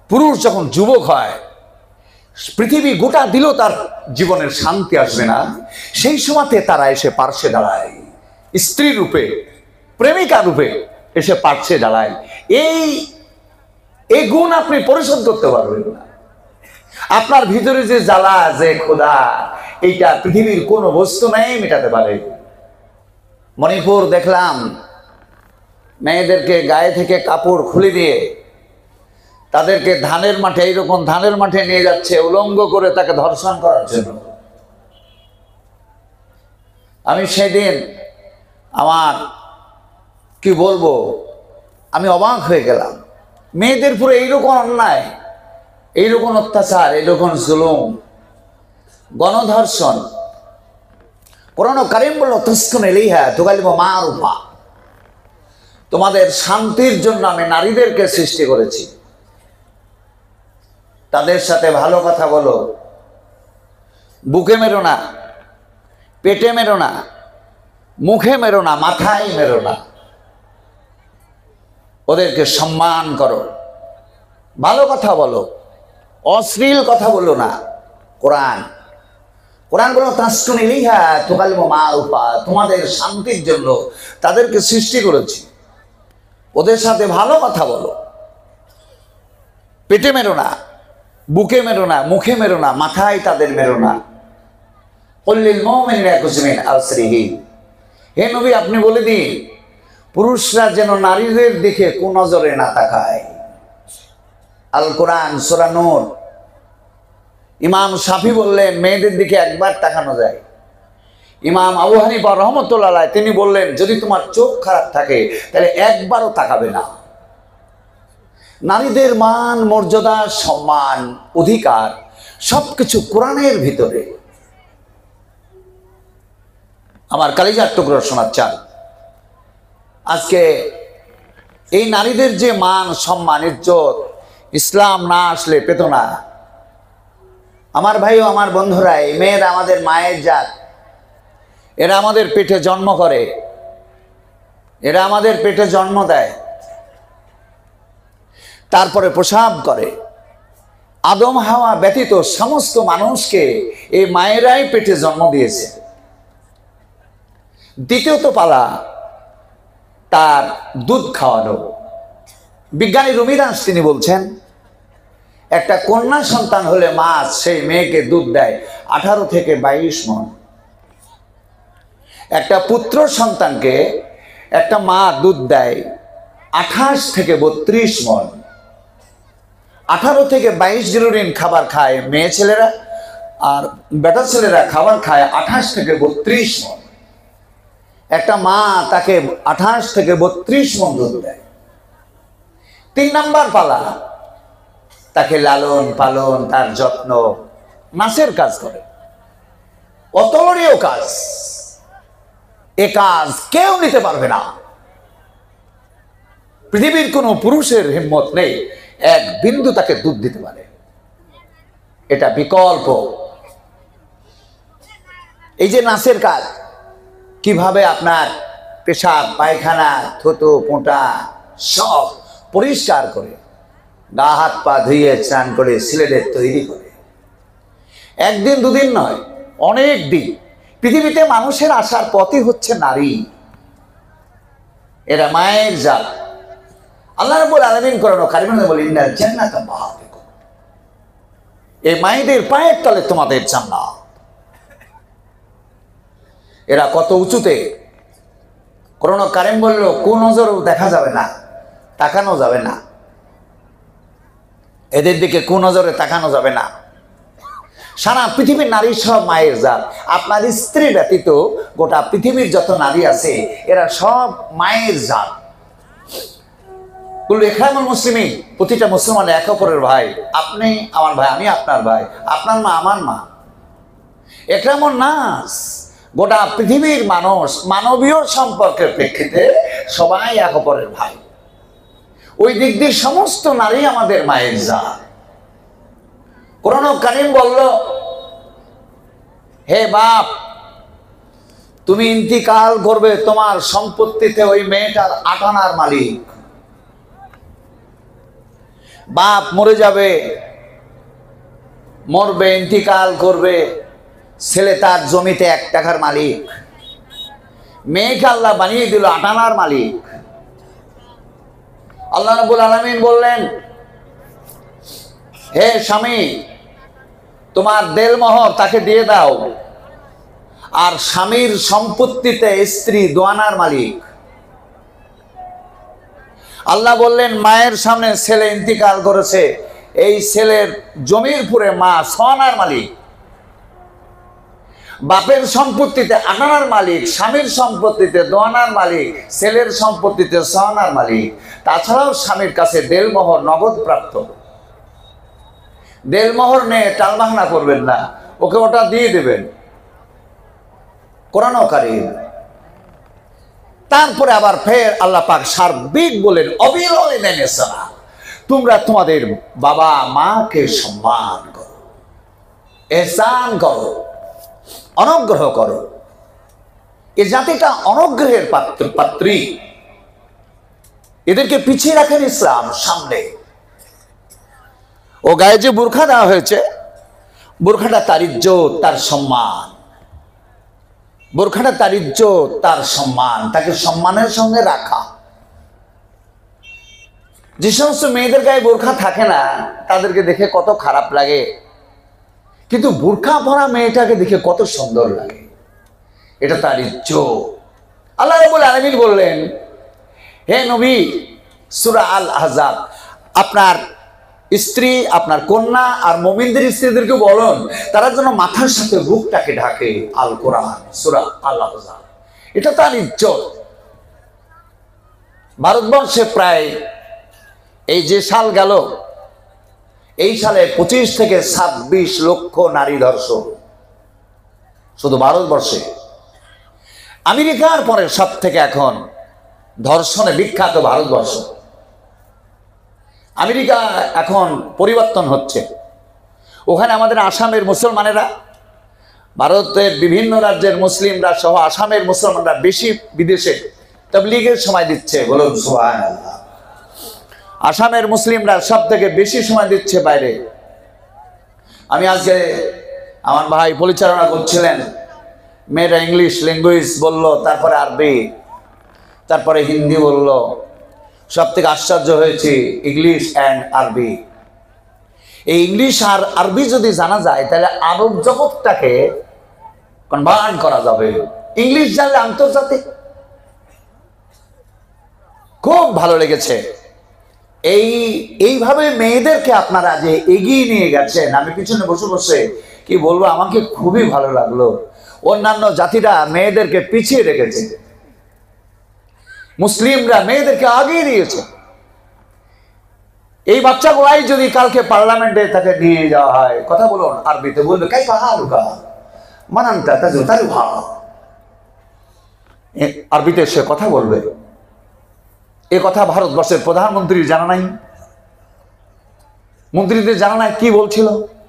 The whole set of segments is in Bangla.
পুরুষ যখন যুবক হয়, পৃথিবী গোটা দিল তার জীবনের শান্তি আসবে না, সেই সময়তে তারা এসে পার্শ্বে দাঁড়ায়, স্ত্রী রূপে, প্রেমিকা রূপে এসে পার্শ্বে দাঁড়ায়। এই গুণ আপনি পরিশোধ করতে পারবেন না। আপনার ভিতরে যে জ্বালা, যে ক্ষুধা, এইটা পৃথিবীর কোনো বস্তু নেই মেটাতে পারে। মণিপুর দেখলাম মেয়েদেরকে গায়ে থেকে কাপড় খুলে দিয়ে তাদেরকে ধানের মাঠে, এইরকম ধানের মাঠে নিয়ে যাচ্ছে উলঙ্গ করে তাকে ধর্ষণ করার জন্য। আমি সেদিন আমার কি বলবো, আমি অবাক হয়ে গেলাম। মেয়েদের পুরো এইরকম অন্যায়, এইরকম অত্যাচার, এইরকম জুলুম, গণধর্ষণ। কোরআন কারীম বলল তুসকুন ইলাইহা তুকাল্লিমু মারুফা, তোমাদের শান্তির জন্য আমি নারীদেরকে সৃষ্টি করেছি, তাদের সাথে ভালো কথা বলো, বুকে মেরো না, পেটে মেরো না, মুখে মেরো না, মাথায় মেরো না, ওদেরকে সম্মান করো, ভালো কথা বলো, অশ্লীল কথা বলো না। কোরআন বলো তাসকুন ইলাইহা তুকাল্লিমু মারুফা, তোমাদের শান্তির জন্য তাদেরকে সৃষ্টি করেছি, ওদের সাথে ভালো কথা বলো, পেটে মেরো না, বুকে মেরো না, মুখে মেরো না, মাথায় তাদের মেরো না। কুল্লিল মুমিনিনা ইয়াগযু মিন আবসারিহিম, হে নবী আপনি বলে দিন পুরুষরা যেন নারীদের দিকে কুনজরে না তাকায়। আল কোরআন সূরা নূর। ইমাম শাফি বললেন মেয়েদের দিকে একবার তাকানো যায়। ইমাম আবু হানিফা রাহমাতুল্লাহ আলাইহি তিনি বললেন যদি তোমার চোখ খারাপ থাকে তাহলে একবারও তাকাবে না। নারীদের মান, মর্যাদা, সম্মান, অধিকার সবকিছু কোরআনের ভিতরে। আমার কালিজার টুকরো শোনার চান, আজকে এই নারীদের যে মান, সম্মান, ইজ্জত ইসলাম না আসলে পেত না। আমার ভাই ও আমার বন্ধুরা, এই মেয়েরা আমাদের মায়ের জাত, এরা আমাদের পেটে জন্ম করে, এরা আমাদের পেটে জন্ম দেয়, তারপরে প্রসাব করে। আদম হাওয়া ব্যতীত সমস্ত মানুষকে এই মায়েরাই পেটে জন্ম দিয়েছে। দ্বিতীয়ত পালা তার দুধ খাওয়ানো। বিজ্ঞানী রুমিরাজ তিনি বলছেন একটা কন্যা সন্তান হলে মা সেই মেয়েকে দুধ দেয় 18 থেকে 22 মণ। একটা পুত্র সন্তানকে একটা মা দুধ দেয় 28 থেকে 32 মণ। 18 থেকে 22 গ্লোরিন খাবার খায় মেয়ে ছেলেরা, আর বেটা ছেলেরা খাবার খায় 28 থেকে 32 মণ। একটা মা তাকে 28 থেকে 32 মণ দুধ দেয়। 3 নাম্বার পালা তাকে লালন পালন, তার যত্ন, নাচের কাজ করে, অতলনীয় কাজ। এ কাজ কেউ নিতে পারবে না। পৃথিবীর কোনো পুরুষের হিম্মত নেই এক বিন্দু তাকে দুধ দিতে পারে, এটা বিকল্প। এই যে নাচের কাজ, কিভাবে আপনার পেশাব, পায়খানা, থুতু, পোঁটা সব পরিষ্কার করে, গা হাত পা ধুয়ে স্নান করে সিলেটের তৈরি করে, একদিন দুদিন নয়, অনেক দিন। পৃথিবীতে মানুষের আসার পথই হচ্ছে নারী, এরা মায়ের জাত। আল্লাহ রাব্বুল আলামিন কোরআন কারীমে বলেন ইন্নাল জান্নাতা মাওয়াকুম, এই মায়েদের পায়ের তলে তোমাদের জান্নাত। এরা কত উঁচুতে। কোরআন কারীম বলল কুনজরও দেখা যাবে না, তাকানো যাবে না, এদের দিকে কুনজরে তাকানো যাবে না। সারা পৃথিবীর নারী সব মায়ের জাত। আপনার স্ত্রী ব্যতীত গোটা পৃথিবীর যত নারী আছে এরা সব মায়ের জাত। কুল্লু ইখওয়ানুল মুসলিমিন, প্রতিটা মুসলমান এক অপরের ভাই। আপনি আমার ভাই, আমি আপনার ভাই, আপনার মা আমার মা। ইকরামুন নাস, গোটা পৃথিবীর মানুষ মানবীয় সম্পর্কের প্রেক্ষিতে সবাই এক অপরের ভাই। ওই দিক দিয়ে সমস্ত নারী আমাদের মায়ের জাত। কোরআন কারীম বলল হে বাপ, তুমি ইন্তিকাল করবে, তোমার সম্পত্তিতে ওই মেয়েটার 8 আনার মালিক। বাপ মরে যাবে, মরবে, ইন্তিকাল করবে, ছেলে তার জমিতে 1 টাকার মালিক, মেয়েকে আল্লাহ বানিয়ে দিল 8 আনার মালিক। আল্লাহ রাব্বুল আলামিন বললেন, হে স্বামী, তোমার দেলমোহর তাকে দিয়ে দাও। আর স্বামীর সম্পত্তিতে স্ত্রী 2 আনার মালিক। আল্লাহ বললেন, মায়ের সামনে ছেলে ইন্তিকাল করেছে, এই ছেলের জমির পুরে মা 6 আনার মালিক। বাপের সম্পত্তিতে 8 আনার মালিক, স্বামীর সম্পত্তিতে 2 আনার মালিক, ছেলের সম্পত্তিতে 6 আনার মালিক। তাছাড়াও স্বামীর কাছে দেলমোহর নগদ প্রাপ্ত। দেলমোহর নিয়ে টালবাহানা করবেন না, ওকে ওটা দিয়ে দেবেন। কোরআন কারীম। তারপরে আবার ফের আল্লাহ পাক সার্বিক বলেন, তোমরা তোমাদের বাবা মাকে সম্মান করো, ইহসান করো, অনুগ্রহ করো। এ জাতিটা অনুগ্রহের পাত্রী, এদেরকে পিছিয়ে রাখেন ইসলাম, সামনে। ও গায়ে যে বুরখা দেওয়া হয়েছে, বুরখাটা তার ইজ্জত, তার সম্মান। বোরখাটা তার ইজ্জত, তার সম্মান, তাকে সম্মানের সঙ্গে রাখা। যে সমস্ত মেয়েদের গায়ে বোরখা থাকে না, তাদেরকে দেখে কত খারাপ লাগে, কিন্তু বোরখা পরা মেয়েটাকে দেখে কত সুন্দর লাগে। এটা তার ইজ্জত। আল্লাহ রাব্বুল আলামিন বললেন, হে নবী, সূরা আল আহজাব, আপনার স্ত্রী, আপনার কন্যা আর মুমিনদের স্ত্রীদেরকে বলুন, তারা যেন মাথার সাথে বুকটাকে ঢাকে। আল কোরআন, সূরা আল আহজাব। এটা তার ইজ্জত। ভারতবর্ষে প্রায় এই যে সাল গেল, এই সালে 25 থেকে 26 লক্ষ নারী ধর্ষণ শুধু ভারতবর্ষে। আমেরিকার পরে সব থেকে এখন ধর্ষণে বিখ্যাত ভারতবর্ষ। আমেরিকা এখন পরিবর্তন হচ্ছে। ওখানে আমাদের আসামের মুসলমানেরা, ভারতের বিভিন্ন রাজ্যের মুসলিমরা সহ আসামের মুসলমানরা বেশি বিদেশে তাবলীগের সময় দিচ্ছে। বলুন সুবহানাল্লাহ। আসামের মুসলিমরা সব থেকে বেশি সময় দিচ্ছে বাইরে। আমি আজকে, আমার ভাই পরিচালনা করছিলেন, মেয়েরা ইংলিশ ল্যাঙ্গুয়েজ বলল, তারপরে আরবি, তারপরে হিন্দি বলল। সব থেকে আশ্চর্য হয়েছে ইংলিশ অ্যান্ড আরবি। এই ইংলিশ আর আরবি যদি জানা যায়, তাহলে আরব জগৎটাকে কনভার্ট করা যাবে। ইংলিশ জানলে আন্তর্জাতিক। খুব ভালো লেগেছে। এইভাবে মেয়েদেরকে আপনারা যে এগিয়ে নিয়ে গেছেন, আমি পিছনে বসে বসে কি বলবো, আমাকে খুবই ভালো লাগলো। অন্যান্য জাতিরা মেয়েদেরকে পিছিয়ে রেখেছে, মুসলিমরা মেয়েদেরকে আগিয়ে দিয়েছে। এই বাচ্চাগুলাই যদি কালকে পার্লামেন্টে তাকে নিয়ে যাওয়া হয়, কথা বলুন আরবিতে, বলবে কাইফা হালুকা মানানতা তাজু তালুহা, আরবিতে সে কথা বলবে। এ কথা ভারতবর্ষের প্রধানমন্ত্রী জানা নাই, মন্ত্রীদের জানা নাই কি বলছিল,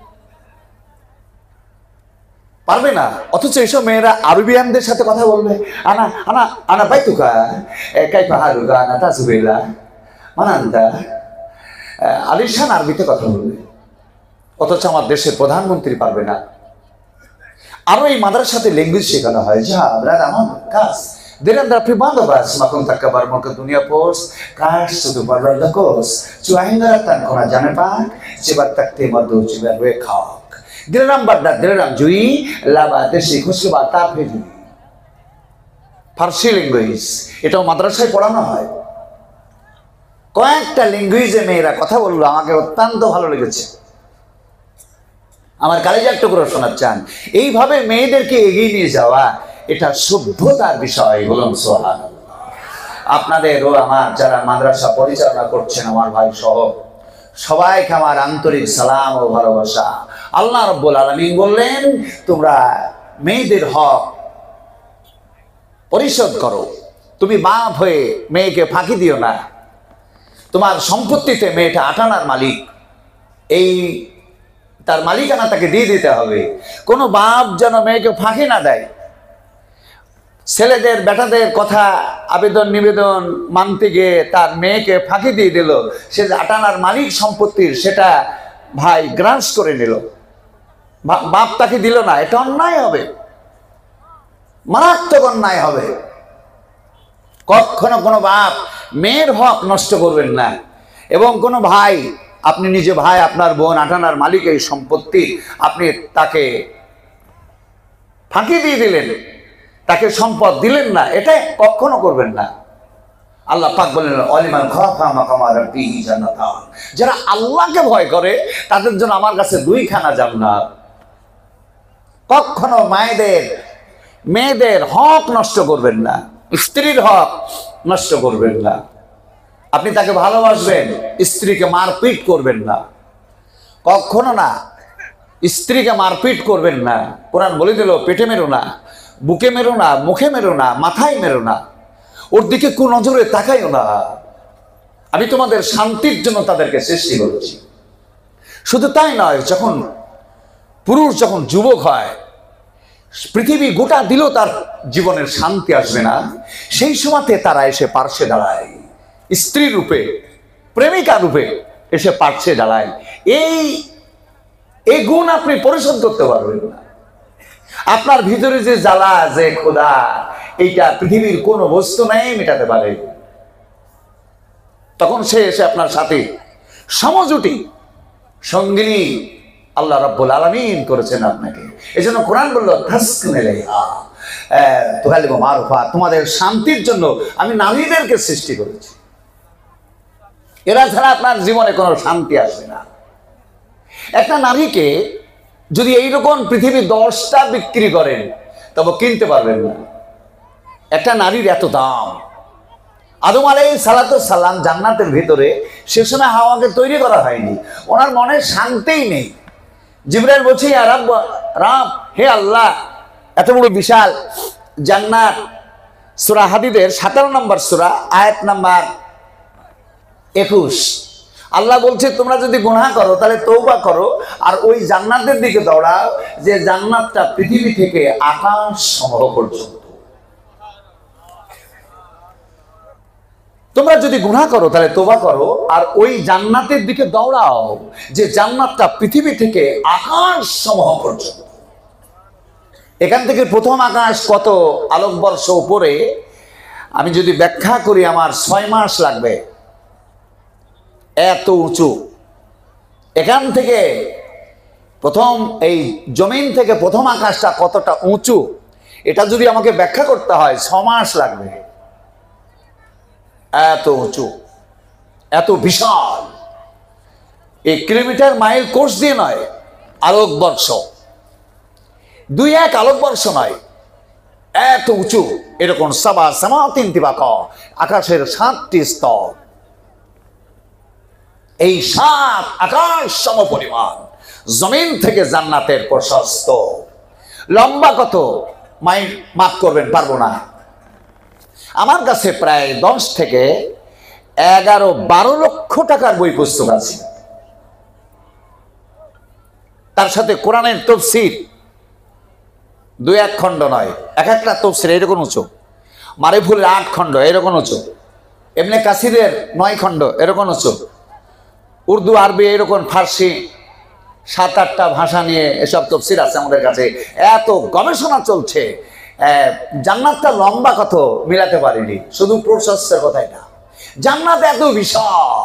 পারবে না। অথচ এইসব মেয়েরা আরবিয়ানদের সাথে কথা বলবে, আনা আনা আনা বাইতুকা কাইফা হালুকা আনা তাজুবিল্লা মানানতা, আলিশান আরবিতে কথা বলবে। অথচ আমার দেশের প্রধানমন্ত্রী পারবে না। আরো এই মাদ্রাসাতে ল্যাঙ্গুয়েজ শেখানো হয়, যা রাত আমার কাজ Diranda pribanda bas makunta kabar mo ka dunia pos kas sudu barra da kos chuahinga tan kona jane pa chibar takte madu chibar we khak diram badda diram jui laba deshi khushku ba ta phedi Farsi language, এটাও মাদ্রাসায় পড়ানো হয়। কয়েকটা ল্যাঙ্গুয়েজে মেয়েরা কথা বললো, আমাকে অত্যন্ত ভালো লেগেছে। আমার কালেজার টুকরো শোনাচ্ছেন। এইভাবে মেয়েদেরকে এগিয়ে নিয়ে যাওয়া, এটা সভ্যতার বিষয়। বলুন সুবহানাল্লাহ। আপনাদের ও আমার যারা মাদ্রাসা পরিচালনা করছেন, আমার ভাই সহ সবাইকে আমার আন্তরিক সালাম ও ভালোবাসা। আল্লাহ রাব্বুল আলামিন বললেন, তোমরা মেয়েদের হক পরিশোধ করো। তুমি বাপ হয়ে মেয়েকে ফাঁকি দিও না। তোমার সম্পত্তিতে মেয়েটা 8 আনার মালিক, এই তার মালিকানা তাকে দিয়ে দিতে হবে। কোনো বাপ যেন মেয়েকে ফাঁকি না দেয়। ছেলেদের বেটাদের কথা আবেদন নিবেদন মানতে গিয়ে তার মেয়েকে ফাঁকি দিয়ে দিল, সে আটানার মালিক সম্পত্তির সেটা ভাই গ্রান্স করে নিল, বাপ তাকে দিল না। এটা অন্যায় হবে, মারাত্মক অন্যায় হবে। কখনো কোনো বাপ মেয়ের হক নষ্ট করবেন না। এবং কোনো ভাই, আপনি নিজে ভাই, আপনার বোন আটানার মালিক এই সম্পত্তি, আপনি তাকে ফাঁকি দিয়ে দিলেন, তাকে সম্পদ দিলেন না, এটা কখনো করবেন না। আল্লাহ পাক বলেন অলিমান খাফা মাকামা রাব্বিহি জান্নাতান, যারা আল্লাহকে ভয় করে তাদের জন্য আমার কাছে দুইখানা জান্নাত। কখনো মেয়েদের হক নষ্ট করবেন না, স্ত্রীর হক নষ্ট করবেন না। আপনি তাকে ভালোবাসবেন, স্ত্রীকে মারপিট করবেন না, কখনো না। স্ত্রীকে মারপিট করবেন না। কোরআন বলে দিল পেটে মেরো না, বুকে মেরো না, মুখে মেরো না, মাথায় মেরো না, ওর দিকে কোন নজরে তাকাইও না। আমি তোমাদের শান্তির জন্য তাদেরকে সৃষ্টি করেছি। শুধু তাই নয়, যখন পুরুষ যখন যুবক হয়, পৃথিবী গোটা দিল তার জীবনের শান্তি আসবে না, সেই সময়তে তারা এসে পার্শ্বে দাঁড়ায়, স্ত্রী রূপে, প্রেমিকা রূপে এসে পার্শ্বে দাঁড়ায়। এই গুণ আপনি পরিশোধ করতে পারবেন না। আপনার ভিতরে যে জ্বালা, যে ক্ষুধা, এইটা পৃথিবীর কোনো বস্তু নাই মেটাতে পারে। তখন সে এসে আপনার সাথে সমজুটি সঙ্গিনী আল্লাহ রাব্বুল আলামিন করেছেন আপনাকে। এই জন্য কোরআন বললো মারুফা, তোমাদের শান্তির জন্য আমি নারীদেরকে সৃষ্টি করেছি। এরা ছাড়া আপনার জীবনে কোনো শান্তি আসবে না। একটা নারীকে যদি এইরকম পৃথিবী 10টা বিক্রি করেন তবে কিনতে পারবেন না। একটা নারীর এত দাম। আদম আলাইহিস সালাম জান্নাতের ভিতরে, সে সময় হাওয়াকে তৈরি করা হয়নি, ওনার মনে শান্তিই নেই। জিবরাইল বলছে ইয়া রাব্ব, হে আল্লাহ, এত বড় বিশাল জান্নাত। সূরা হাদীদের 17 নম্বর সূরা, আয়াত নাম্বার 21, আল্লাহ বলছে তোমরা যদি গুনাহ করো তাহলে তওবা করো, আর ওই জান্নাতের দিকে দৌড়াও যে জান্নাতটা পৃথিবী থেকে আকাশ সমূহ পর্যন্ত। তোমরা যদি গুনাহ করো তাহলে তওবা করো, আর ওই জান্নাতের দিকে দৌড়াও যে জান্নাতটা পৃথিবী থেকে আকাশ সমূহ পর্যন্ত। এখান থেকে প্রথম আকাশ কত আলোকবর্ষ উপরে, আমি যদি ব্যাখ্যা করি আমার 6 মাস লাগবে, এত উঁচু। এখান থেকে প্রথম এই জমিন থেকে প্রথম আকাশটা কতটা উঁচু, এটা যদি আমাকে ব্যাখ্যা করতে হয় 6 মাস লাগবে। এত উঁচু, এত বিশাল। এই কিলোমিটার মাইল কোর্স দিয়ে নয়, আলোকবর্ষ, 2-1 আলোকবর্ষ নয়, এত উঁচু। এরকম সাবা সামাতিন তিবাকা, আকাশের 7টি স্তর। এই 7 আকাশ সমপরিমাণ জমিন থেকে জান্নাতের প্রশস্ত। লম্বা কত মাইল মাপ করবেন, পারবো না। আমার কাছে প্রায় 10 থেকে 11-12 লক্ষ টাকার বই পুস্তক আছে। তার সাথে কোরআনের তাফসীর 2-1 খণ্ড নয়, এক একটা তাফসীর এরকম উঁচু, মারিফুলের 8 খণ্ড এরকম উঁচু, ইবনে কাসিরের 9 খণ্ড এরকম উঁচু, উর্দু, আরবি, এরকম ফার্সি 7-8টা ভাষা নিয়ে এসব তাফসীর আছে আমাদের কাছে। এত গবেষণা চলছে। জান্নাতটা লম্বা কত মিলাতে পারিনি, শুধু প্রশস্তের কথাই না, জান্নাত এত বিশাল।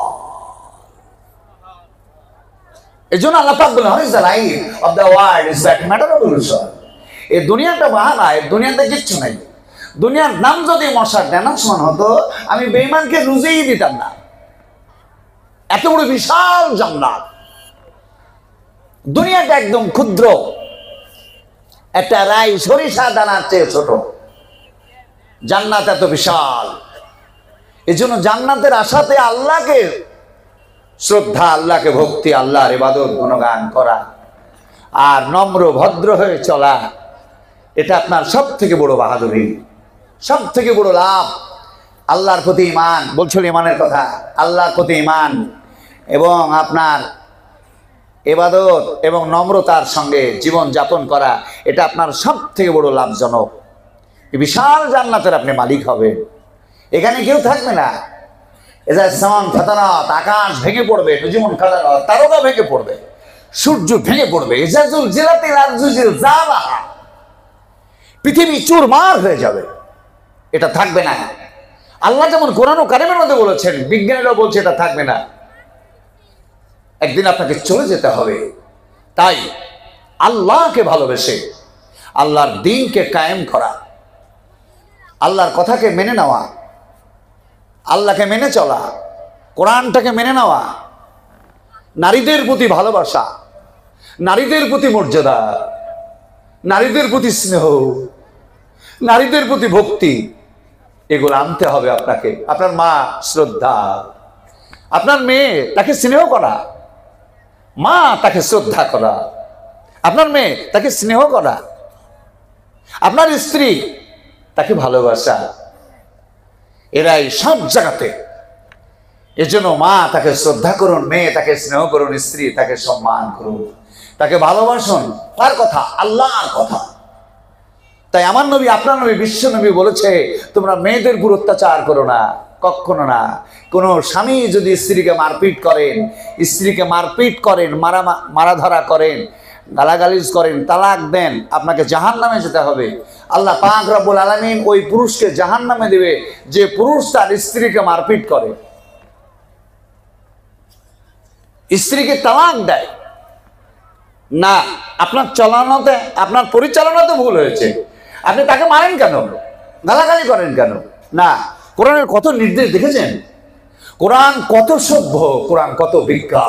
এই জন্য আল্লাহ পাক বলেন, how is the life of the world is that matter of illusion. এই দুনিয়াটা বাহানা, এই দুনিয়াতে কিচ্ছু নাই। দুনিয়ার নাম যদি মশার ডেনাসমান হতো, আমি বেঈমানকে রুজিই দিতাম না। এত বড় বিশাল জান্নাত। দুনিয়াটা একদম ক্ষুদ্র, একটা রাই সরিষা দানার চেয়ে ছোট। জান্নাত এত বিশাল। এই জন্য জান্নাতের আশাতে আল্লাহকে শ্রদ্ধা, আল্লাহকে ভক্তি, আল্লাহর ইবাদত গুণগান করা, আর নম্র ভদ্র হয়ে চলা, এটা আপনার সব থেকে বড় বাহাদুরি, সব থেকে বড় লাভ। আল্লাহর প্রতি ঈমান, বলছিল ঈমানের কথা, আল্লাহর প্রতি ঈমান এবং আপনার ইবাদত এবং নম্রতার সঙ্গে জীবন যাপন করা, এটা আপনার সব থেকে বড় লাভজনক। এই বিশাল জান্নাতের আপনি মালিক হবেন। এখানে কেউ থাকবে না। এজা সামান ফাতারাত, আকাশ ভেঙে পড়বে, নুজুমুন কাদারাত, তারকা ভেঙে পড়বে, সূর্য ভেঙে পড়বে, ইজাজুল জিলাতিল আরজু জিলজালাহা, পৃথিবী চুরমার হয়ে যাবে। এটা থাকবে না। আল্লাহ যেমন কোরআন ও কারিমের মধ্যে বলেছেন, বিজ্ঞানীরাও বলছে এটা থাকবে না। একদিন আপনাকে চলে যেতে হবে। তাই আল্লাহকে ভালোবেসে আল্লাহর দ্বীনকে কায়েম করা, আল্লাহর কথাকে মেনে নেওয়া, আল্লাহকে মেনে চলা, কোরআনটাকে মেনে নেওয়া, নারীদের প্রতি ভালোবাসা, নারীদের প্রতি মর্যাদা, নারীদের প্রতি স্নেহ, নারীদের প্রতি ভক্তি, এগুলো আনতে হবে আপনাকে। আপনার মা শ্রদ্ধা, আপনার মেয়ে তাকে স্নেহ করা, মা তাকে শ্রদ্ধা করা, আপনার মেয়ে তাকে স্নেহ করা, আপনার স্ত্রী তাকে ভালোবাসা, এরাই সব জায়গাতে। এজন্য মা তাকে শ্রদ্ধা করুন, মেয়ে তাকে স্নেহ করুন, স্ত্রী তাকে সম্মান করুন, তাকে ভালোবাসুন। তার কথা আল্লাহর কথা। তাই আমার নবী, আপনার নবী, বিশ্ব নবী বলেছে, তোমরা মেয়েদের উপর অত্যাচার করো না, কখনো না। কোনো স্বামী যদি স্ত্রীকে মারপিট করেন, স্ত্রীকে মারপিট করেন, মারা ধরা করেন, গালাগালিজ করেন, তালাক দেন, আপনাকে জাহান্নামে যেতে হবে। আল্লাহ পাক রব্বুল আলামিন ওই পুরুষকে জাহান্নামে দেবে যে পুরুষ তার স্ত্রীকে মারপিট করে, স্ত্রীকে তালাক দেয় না। আপনার চালানোতে, আপনার পরিচালনাতে ভুল হয়েছে, আপনি তাকে মারেন কেন, গালাগালি করেন কেন? না, কোরআনের কত নির্দেশ দেখেছেন? কোরআন কত সভ্য, কোরআন কত বিজ্ঞান,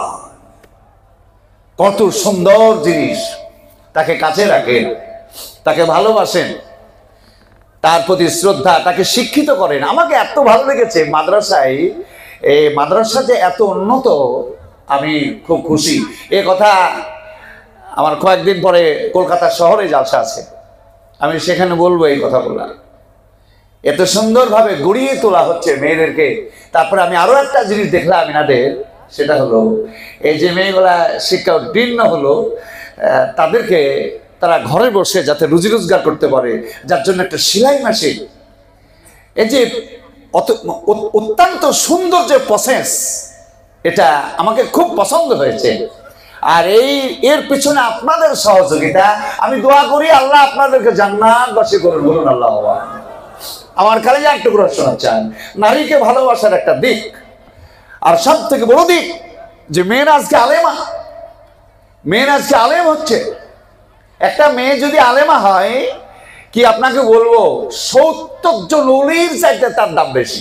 কত সুন্দর জিনিস। তাকে কাছে রাখেন, তাকে ভালোবাসেন, তার প্রতি শ্রদ্ধা, তাকে শিক্ষিত করেন। আমাকে এত ভালো লেগেছে মাদ্রাসায়, এই মাদ্রাসা যে এত উন্নত, আমি খুব খুশি। এ কথা আমার কয়েকদিন পরে কলকাতা শহরে জালসা আছে, আমি সেখানে বলবো এই কথাগুলো। এত সুন্দরভাবে গড়িয়ে তোলা হচ্ছে মেয়েদেরকে। তারপরে আমি আরো একটা জিনিস দেখলাম এনাদের, সেটা হলো এই যে মেয়েগুলা শিক্ষা উত্তীর্ণ হলো, তাদেরকে তারা ঘরে বসে যাতে রুজি রোজগার করতে পারে, যার জন্য একটা সেলাই মেশিন, এই যে অত্যন্ত সুন্দর যে প্রসেস, এটা আমাকে খুব পছন্দ হয়েছে। আর এর পিছনে আপনাদের সহযোগিতা, আমি দোয়া করি আল্লাহ আপনাদেরকে জান্নাতবাসী করুন, বলুন আল্লাহ। আমার কালেজে একটু করে শোনাচ্ছেন, নারীকে ভালোবাসার একটা দিক। আর সব থেকে বড় দিক যে মেয়েরা আজকে আলেমা, মেয়েরা আজকে আলেম হচ্ছে। একটা মেয়ে যদি আলেমা হয়, কি আপনাকে বলবো, 70 জন ওলির চাইতে তার দাম বেশি।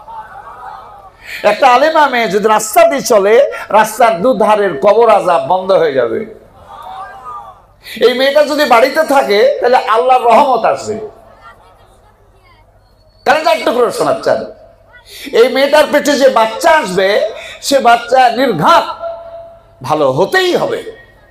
একটা আলেমা মেয়ে যদি রাস্তা দিয়ে চলে, রাস্তার দুধারের কবর আযাব বন্ধ হয়ে যাবে। এই মেয়েটা যদি বাড়িতে থাকে, তাহলে আল্লাহর রহমত আসবে। কারণ একটু করে শোনাচ্ছেন, এই মেয়েটার পেটে যে বাচ্চা আসবে, সে বাচ্চা নির্ঘাত ভালো হতেই হবে,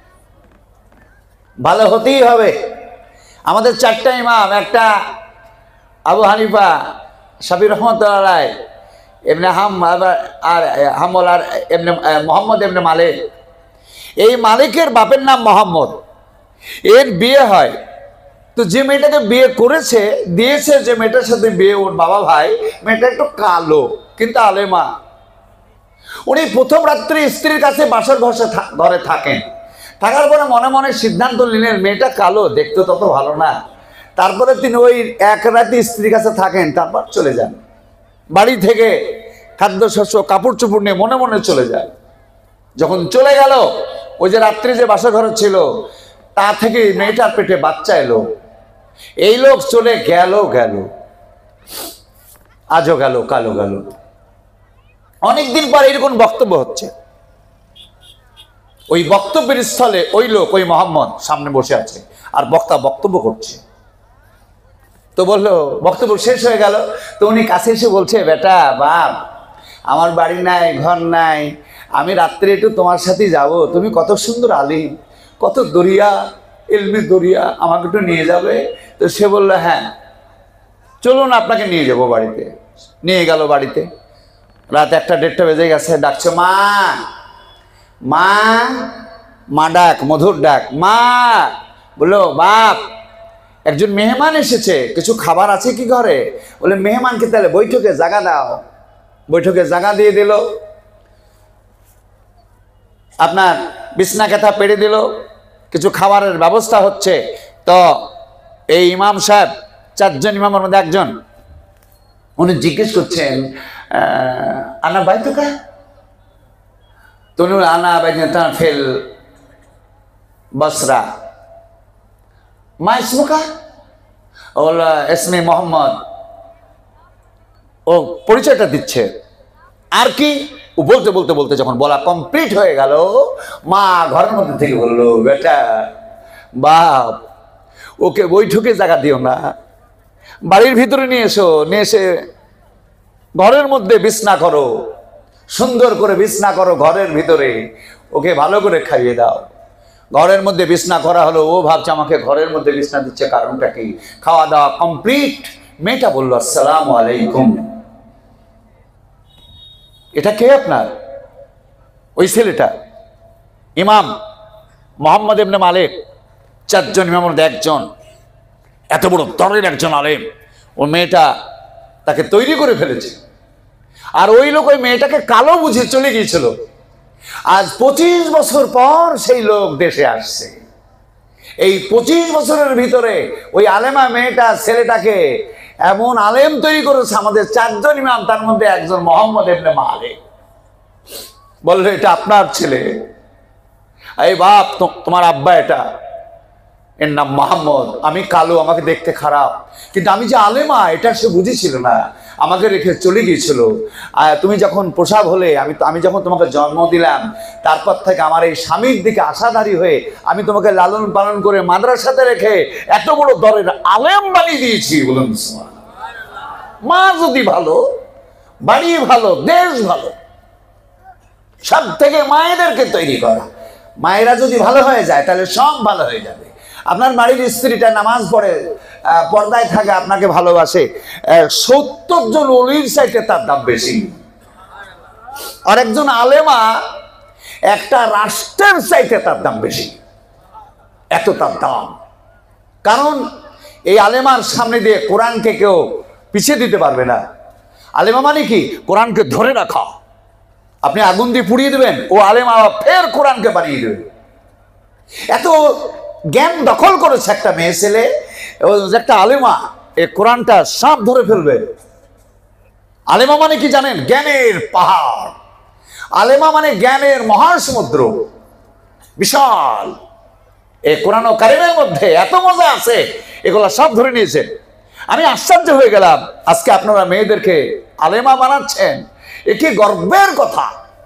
ভালো হতেই হবে। আমাদের 4টা ইমাম, একটা আবু হানিফা, শাফি রহমতুল্লাহ, এমনি আর হামল, আর এমনি মোহাম্মদ এমনি মালিক। এই মালিকের বাপের নাম মোহাম্মদ। এর বিয়ে হয়, তো যে মেয়েটাকে বিয়ে করেছে, দিয়েছে যে মেয়েটার সাথে বিয়ে, ওর বাবা ভাই, মেয়েটা একটু কালো কিন্তু আলেমা। উনি প্রথম রাত্রে স্ত্রীর কাছে বাসার ঘরে থাকেন। থাকার পরে মনে মনে সিদ্ধান্ত নিলেন, মেয়েটা কালো, দেখতে তত ভালো না। তারপরে তিনি ওই এক রাতে স্ত্রীর কাছে থাকেন, তারপর চলে যান। বাড়ি থেকে খাদ্যশস্য, কাপড় চোপড় নিয়ে মনে মনে চলে যায়। যখন চলে গেল, ওই যে রাত্রি যে বাসা ঘর ছিল, তা থেকে মেয়েটার পেটে বাচ্চা এলো। এই লোক চলে গেল, আজও গেল, কালো গেল। অনেকদিন পর এরকম বক্তব্য হচ্ছে। ওই বক্তব্যের স্থলে ওই লোক, ওই মোহাম্মদ সামনে বসে আছে, আর বক্তা বক্তব্য করছে। তো বললো, বক্তব্য শেষ হয়ে গেল, তো উনি কাছে এসে বলছে, বেটা বাপ, আমার বাড়ি নাই, ঘর নাই, আমি রাত্রে একটু তোমার সাথে যাব, তুমি কত সুন্দর আলিম, কত দরিয়া, ইলমি দরিয়া, আমাকে একটু নিয়ে যাবে? তো সে বললো, হ্যাঁ চলুন আপনাকে নিয়ে যাব বাড়িতে। নিয়ে গেল বাড়িতে। রাত 1টা-1:30 বেজে গেছে, ডাকছে, মা মা মা, ডাক, মধুর ডাক, মা। বললো, বাপ একজন মেহমান এসেছে, কিছু খাবার আছে কি ঘরে? বলে মেহমানকে তাহলে বৈঠকে জায়গা দাও। বৈঠকে জায়গা দিয়ে দিল, আপনার বিছনা কাঁথা পেড়ে দিল, কিছু খাবারের ব্যবস্থা হচ্ছে। তো এই ইমাম সাহেব, 4 জন ইমামের মধ্যে একজন, উনি জিজ্ঞেস করছেন আনা বাইতুকা? তো উনি আনা বাইতুকা ফেল বসরা। মা ইসমুকা? ও বলল ইসমে মোহাম্মদ। ও পরিচয়টা দিচ্ছে। আর কি? ও বলতে বলতে বলতে যখন বলা কমপ্লিট হয়ে গেল, মা ঘরের মধ্যে থেকে বললো, বেটা বাপ, ওকে বৈঠকে জায়গা দিও না, বাড়ির ভিতরে নিয়ে এসো, নিয়ে এসে ঘরের মধ্যে বিছনা করো, সুন্দর করে বিছনা করো ঘরের ভিতরে, ওকে ভালো করে খাইয়ে দাও। ঘরের মধ্যে বিছনা করা হলো, ও ভাবছে আমাকে ঘরের মধ্যে বিছনা দিচ্ছে, কারণটা কি? খাওয়া দাওয়া কমপ্লিট। মেয়েটা বললো আসসালামু আলাইকুম। এটা কে আপনার? ওই ছেলেটা ইমাম মোহাম্মদ ইবনে মালিক, 4 জন ইমামের মধ্যে একজন, এত বড় দরের একজন আলেম। ও মেয়েটা তাকে তৈরি করে ফেলেছে। আর ওই লোক ওই মেয়েটাকে কালো বুঝে চলে গিয়েছিল। আজ 25 বছর পর সেই লোক দেশে আসছে। এই 25 বছরের ভিতরে ওই আলেমা মেয়েটা ছেলেটাকে এমন আলেম তৈরি করেছে। আমাদের 4 জন ইমাম, তার মধ্যে একজন মোহাম্মদ ইবনে মালিক। বললো এটা আপনার ছেলে? এই বাপ, তোমার আব্বা এটা, এর নাম মোহাম্মদ। আমি কালো, আমাকে দেখতে খারাপ, কিন্তু আমি যে আলেমা এটা সে বুঝেছিল না, আমাকে রেখে চলে গিয়েছিল। তুমি যখন প্রসব হলে, আমি যখন তোমাকে জন্ম দিলাম, তারপর থেকে আমার এই স্বামীর দিকে আশাধারী হয়ে আমি তোমাকে লালন পালন করে মাদ্রাসাতে রেখে এত বড় দরের আলেম বানিয়ে দিয়েছি। বলুন মা যদি ভালো, বাড়ি ভালো, দেশ ভালো, সব থেকে মায়েদেরকে তৈরি করা। মায়েরা যদি ভালো হয়ে যায় তাহলে সব ভালো হয়ে যাবে। আপনার বাড়ির স্ত্রীটা নামাজ পড়ে, পর্দায় থাকে, আপনাকে ভালোবাসে, 70 জন অলির চাইতে তার দাম বেশি। আর একজন আলেমা একটা রাষ্ট্রের চাইতে তার দাম বেশি, এত তার দাম। কারণ এই আলেমার সামনে দিয়ে কোরআনকে কেউ পিছিয়ে দিতে পারবে না। আলেমা মানে কি? কোরআনকে ধরে রাখা। আপনি আগুন দিয়ে পুড়িয়ে দেবেন, ও আলেমা ফের কোরআনকে বানিয়ে দেবে। এত জ্ঞান দখল করেছে একটা মেয়ে ছেলে, একটা আলেমা এই কোরআনটা সাপ ধরে ফেলবে। আলেমা মানে কি জানেন? জ্ঞানের পাহাড়। আলেমা মানে জ্ঞানের মহাসমুদ্র, বিশাল। এই কোরআন ও কারিমের মধ্যে এত মজা আছে, এগুলা সব ধরে নিয়েছে। আমি আশ্চর্য হয়ে গেলাম, আজকে আপনারা মেয়েদেরকে আলেমা বানাচ্ছেন, এ কি গর্বের কথা।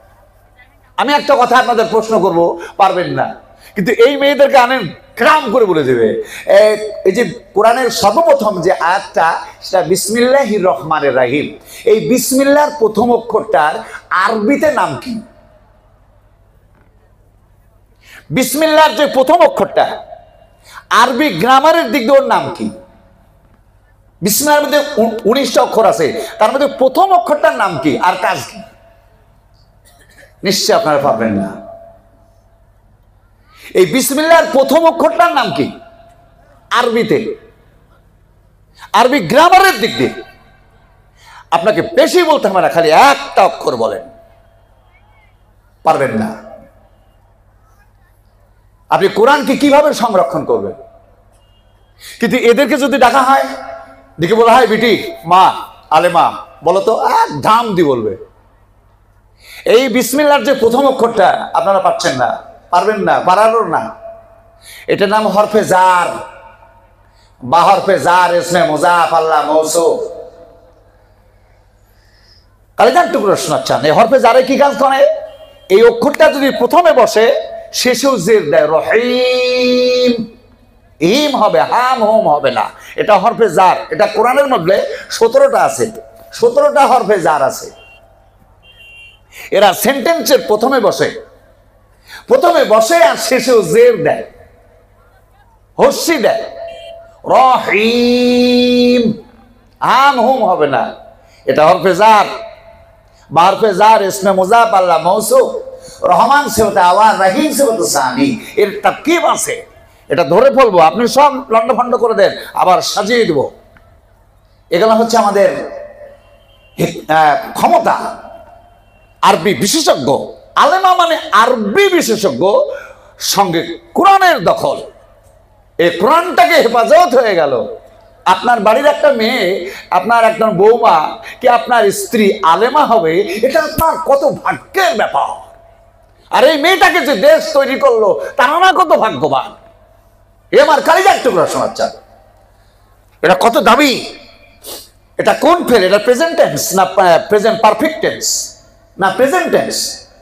আমি একটা কথা আপনাদের প্রশ্ন করব, পারবেন না, কিন্তু এই মেয়েদেরকে আনেন, ক্রাম করে বলে দেবে। এই যে কোরআনের সর্বপ্রথম যে আয়াতটা, সেটা বিসমিল্লাহির রহমানির রহিম। এই বিসমিল্লাহর প্রথম অক্ষরটার আরবিতে নাম কি? বিসমিল্লাহর যে প্রথম অক্ষরটা, আরবি গ্রামারের দিক দিয়ে ওর নাম কি? বিসমিল্লাহর মধ্যে 19টা অক্ষর আছে, তার মধ্যে প্রথম অক্ষরটার নাম কি আর কাজ কি? নিশ্চয় আপনারা পারবেন না। এই বিসমিল্লাহর প্রথম অক্ষরটার নাম কি আরবিতে? আরবি গ্রামারের দিক দিয়ে আপনাকে বেশি বলতে হবে না, খালি একটা অক্ষর বলেন, পারবেন না। আপনি কোরআনকে কিভাবে সংরক্ষণ করবেন? কিন্তু এদেরকে যদি ডাকা হয়, দেখে বলা হয় বিটি, মা, আলেমা, বলো তো, এক ধাম দি বলবে। এই বিসমিল্লাহর যে প্রথম অক্ষরটা আপনারা পাচ্ছেন না, পারবেন না, পারারও না। এটার নাম হরফে জার বা হরফে জার, ইসমে মুজাফ আল্লাহ মৌসুফ। কালিদার টুকরো শোনাচ্ছেন, এই হরফে জারে কি কাজ করে? এই অক্ষরটা যদি প্রথমে বসে, শেষেও জের দেয়, রহিম। হিম হবে, হাম হোম হবে না। এটা হরফে জার। এটা কোরআনের মধ্যে 17টা আছে, 17টা হরফে জার আছে। এরা সেন্টেন্সের প্রথমে বসে, আর শেষেও জের দেয়, হস্যি দেয়, রহিম। হাম হোম হবে না। এটা হরফে জার বা হরফে জার, ইসমে মুজাফ আল্লাহ মৌসুফ। রহমান সিফাতে আওয়াল, রহিম সিফাতে সানি, এর তারকিব আছে। এটা ধরে ফেলবো, আপনি সব লন্ডভন্ড করে দেন, আবার সাজিয়ে দেব। এগুলো হচ্ছে আমাদের ক্ষমতা। আরবি বিশেষজ্ঞ, আলেমা মানে আরবি বিশেষজ্ঞ, সঙ্গে কোরআনের দখল। এই কোরআনটাকে হেফাজত হয়ে গেল। আপনার বাড়ির একটা মেয়ে, আপনার একজন বৌমা কি আপনার স্ত্রী আলেমা হবে, এটা আপনার কত ভাগ্যের ব্যাপার। আর এই মেয়েটাকে যে দেশ তৈরি করলো, তারা না কত ভাগ্যবান। এ আমার কালিজার টুকরা শোনাচ্ছেন, এটা কত দামি। এটা কোন ফেল? এটা প্রেজেন্ট টেন্স না প্রেজেন্ট পারফেক্ট টেন্স না প্রেজেন্ট টেন্স?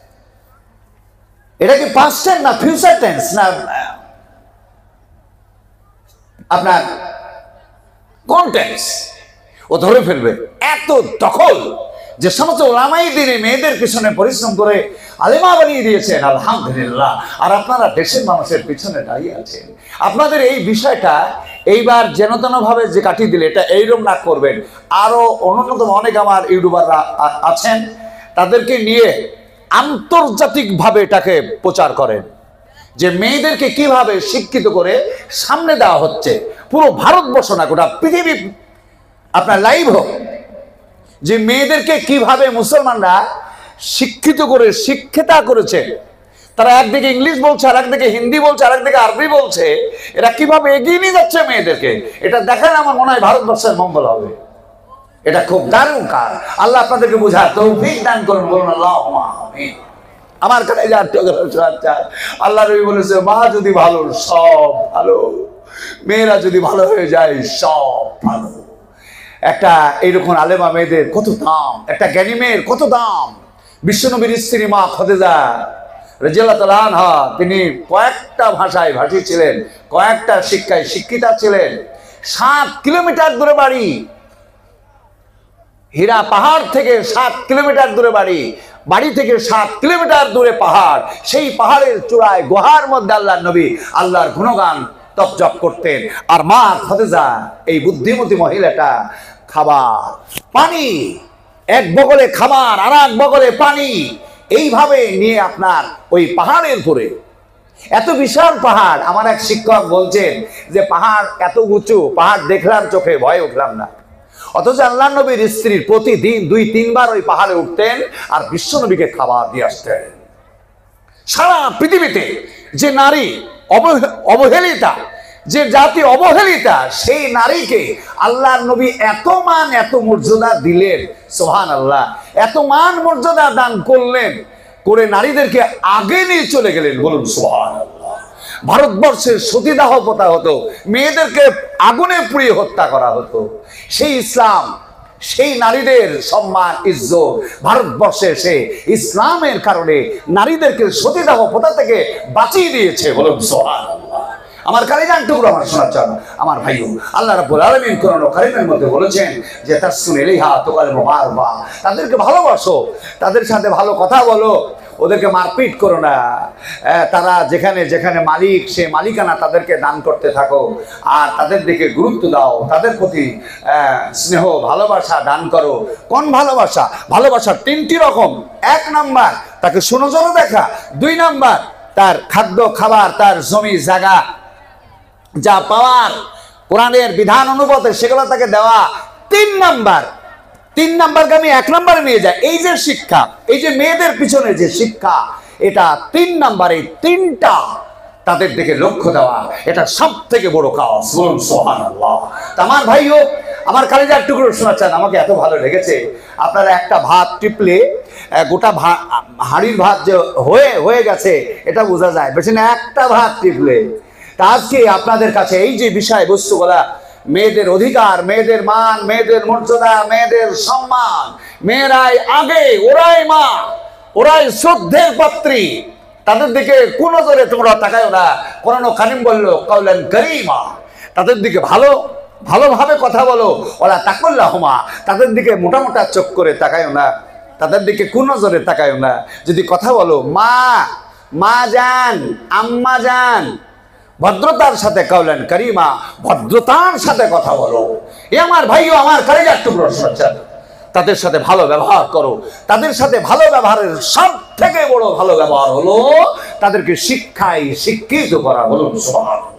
এটা কি পাস্ট টেন্স না ফিউচার টেন্স না আপনার কোন টেন্স? ও ধরে ফেলবে। এত দখল যে সমস্ত ওলামাই দিনে মেয়েদের পিছনে পরিশ্রম করে আলেমা বানিয়ে দিয়েছেন, আলহামদুলিল্লাহ। আর আপনারা দেশের মানুষের পিছনে দাঁড়িয়ে আছেন। আপনাদের এই বিষয়টা এইবার যেন তেন ভাবে যে কাটিয়ে দিলে, এটা এইরকম না করবেন। আরো অন্যতম অনেক আমার ইউটিউবাররা আছেন, তাদেরকে নিয়ে আন্তর্জাতিকভাবে এটাকে প্রচার করেন যে মেয়েদেরকে কিভাবে শিক্ষিত করে সামনে দেওয়া হচ্ছে। পুরো ভারতবর্ষ না, গোটা পৃথিবী আপনার লাইভ হোক যে মেয়েদেরকে কিভাবে মুসলমানরা শিক্ষিত করে শিক্ষিতা করেছে। তারা একদিকে ইংলিশ বলছে, আর একদিকে হিন্দি বলছে, আর একদিকে আরবি বলছে। এরা কিভাবে এগিয়ে নিয়ে যাচ্ছে মেয়েদেরকে, এটা দেখালে আমার মনে হয় ভারতবর্ষের মঙ্গল হবে। এটা খুব দারুণ কাজ। আল্লাহ আপনাদেরকে বোঝার তৌফিক দান করুন, বলুন আল্লাহুম্মা আমিন। আমার কাছে আল্লাহ নবী বলেছে, মা যদি ভালো সব ভালো, মেয়েরা যদি ভালো হয়ে যায় সব ভালো। একটা এইরকম আলেমা মেয়েদের কত দাম, একটা জ্ঞানী মেয়ের কত দাম। বিশ্বনবীর স্ত্রী মা খাদিজা রাদিয়াল্লাহু তাআলা আনহা, তিনি কয়েকটা ভাষায় ভাষী ছিলেন, কয়েকটা শিক্ষায় শিক্ষিতা ছিলেন। 7 কিলোমিটার দূরে বাড়ি, হীরা পাহাড় থেকে 7 কিলোমিটার দূরে বাড়ি, বাড়ি থেকে 7 কিলোমিটার দূরে পাহাড়। সেই পাহাড়ের চূড়ায় গুহার মধ্যে আল্লাহর নবী আল্লাহর গুণগান তপজপ করতেন। আর মা খাদিজা, এই বুদ্ধিমতী মহিলাটা, খাবার পানি, এক বগলে খাবার আর এক বগলে পানি, এইভাবে নিয়ে আপনার ওই পাহাড়ের উপরে, এত বিশাল পাহাড়। আমার এক শিক্ষক বলছেন যে পাহাড় এত উঁচু, পাহাড় দেখলাম চোখে, ভয় উঠলাম না। অথচ আল্লাহ নবীর স্ত্রীর প্রতিদিন 2-3 বার ওই পাহাড়ে উঠতেন আর বিশ্ব নবীকে খাবার দিয়ে আসতেন। সারা পৃথিবীতে যে নারী অবহেলিতা, যে জাতি অবহেলিতা, সেই নারীকে আল্লাহর নবী এত মান এত মর্যাদা দিলেন। সুবহানাল্লাহ, এত মান মর্যাদা দান করলেন, করে নারীদেরকে আগে নিয়ে চলে গেলেন। বলুন সুবহানাল্লাহ। ভারতবর্ষের সতীদাহ প্রথা হতো, মেয়েদেরকে আগুনে পুড়িয়ে হত্যা করা হতো। সেই ইসলাম, সেই নারীদের সম্মান ইজ্জত ভারতবর্ষে এসে ইসলামের কারণে নারীদেরকে সতীদাহ প্রথা থেকে বাঁচিয়ে দিয়েছে। বলুন সুবহানাল্লাহ। আমার কালিজান টুকরো আমার শোনাচ্ছেন আমার ভাইও, আল্লাহ রাব্বুল আলামিন কোরআন কারীমের মধ্যে বলেছেন যে তাসকুন ইলাইহা তুকাল্লিমু মারবা, তাদেরকে ভালোবাসো, তাদের সাথে ভালো কথা বলো, ওদেরকে মারপিট করো না। তারা যেখানে যেখানে মালিক, সে মালিকানা তাদেরকে দান করতে থাকো, আর তাদের দিকে গুরুত্ব দাও, তাদের প্রতি স্নেহ ভালোবাসা দান করো। কোন ভালোবাসা? ভালোবাসার 3টি রকম। 1 নাম্বার তাকে সুনজরে দেখা, 2 নাম্বার তার খাদ্য খাবার, তার জমি জায়গা যা পাওয়ার কোরআনের বিধান অনুপাতে সেগুলো তাকে দেওয়া। 3 নাম্বারকে আমি 1 নাম্বারে নিয়ে যাই। এই যে শিক্ষা, এই যে মেয়েদের পিছনে যে শিক্ষা, এটা 3 নাম্বারে। 3টা তাদের দিকে লক্ষ্য দেওয়া, এটা সব থেকে বড় কাজ। বলুন সুবহানাল্লাহ। আমার ভাইও, আমার কালিজার টুকরো শোনাচ্ছেন, আমাকে এত ভালো লেগেছে। আপনারা একটা ভাত টিপলে গোটা হাঁড়ির ভাত যে হয়ে গেছে এটা বোঝা যায়, বেশি না একটা ভাত টিপলে। তা আজকে আপনাদের কাছে এই যে বিষয়বস্তুগুলা, মেয়েদের অধিকার, মেয়েদের মান, মেয়েদের মর্যাদা, মেয়েদের সম্মান, মেয়েরাই আগে, ওরাই মা, ওরাই শ্রদ্ধের পাত্রী, তাদের দিকে কোন নজরে তোমরা তাকায়ও না। কোরআন কারীম বললো কাওলান কারীমা, তাদের দিকে ভালোভাবে কথা বলো। ওলা তাকুল্লাহুমা, তাদের দিকে মোটা মোটা চোখ করে তাকায়ও না, তাদের দিকে কোন নজরে তাকায়ও না। যদি কথা বলো, মা জান, আম্মা জান, ভদ্রতার সাথে কাওলান কারীমা, ভদ্রতার সাথে কথা বলো। এ আমার ভাইও, আমার কালিজার টুকরো শোনাচ্ছেন, তাদের সাথে ভালো ব্যবহার করো। তাদের সাথে ভালো ব্যবহারের সব থেকে বড় ভালো ব্যবহার হলো তাদেরকে শিক্ষায় শিক্ষিত করা। বলুন সুবহানাল্লাহ।